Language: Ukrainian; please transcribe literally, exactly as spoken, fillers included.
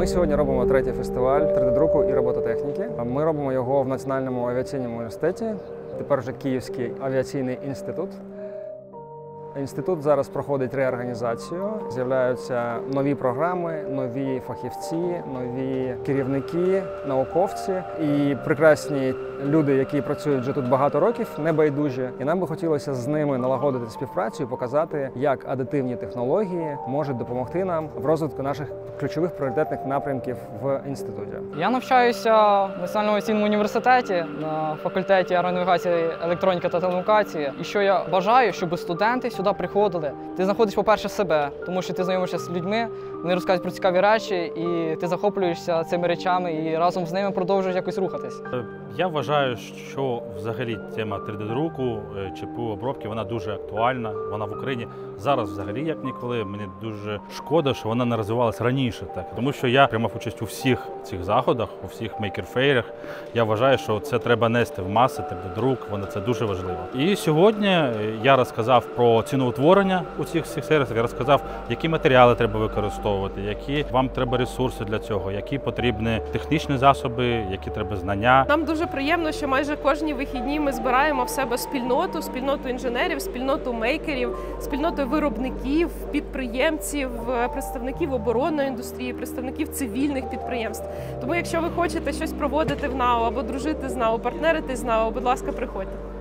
Ми сьогодні робимо третій фестиваль три де-друку і робототехніки. Ми робимо його в Національному авіаційному університеті, тепер вже Київський авіаційний інститут. Інститут зараз проходить реорганізацію, з'являються нові програми, нові фахівці, нові керівники, науковці і прекрасні люди, які працюють вже тут багато років, небайдужі. І нам би хотілося з ними налагодити співпрацю і показати, як адитивні технології можуть допомогти нам в розвитку наших ключових пріоритетних напрямків в інституті. Я навчаюся в Національному авіаційному університеті на факультеті аеронавігації, електроніки та телекомунікації. І що я бажаю, щоб студенти сюди приходили. Ти знаходиш, по-перше, себе, тому що ти знайомишся з людьми, вони розказують про цікаві речі, і ти захоплюєшся цими речами і разом з ними продовжуєш якось рухатись. Я вважаю, що взагалі тема три де-друку, ЧПУ обробки, вона дуже актуальна, вона в Україні зараз взагалі як ніколи. Мені дуже шкода, що вона не розвивалась раніше так. Тому що я приймав участь у всіх цих заходах, у всіх мейкерфейрах. Я вважаю, що це треба нести в маси, три де-друк, воно це дуже важливо. І сьогодні я розказав про ціноутворення у цих всіх сервісах, я розказав, які матеріали треба використовувати, які вам треба ресурси для цього, які потрібні технічні засоби, які треба знання. Нам дуже приємно, що майже кожні вихідні ми збираємо в себе спільноту, спільноту інженерів, спільноту мейкерів, спільноту виробників, підприємців, представників оборонної індустрії, представників цивільних підприємств. Тому якщо ви хочете щось проводити в НАУ або дружити з НАУ, партнерити з НАУ, будь ласка, приходьте.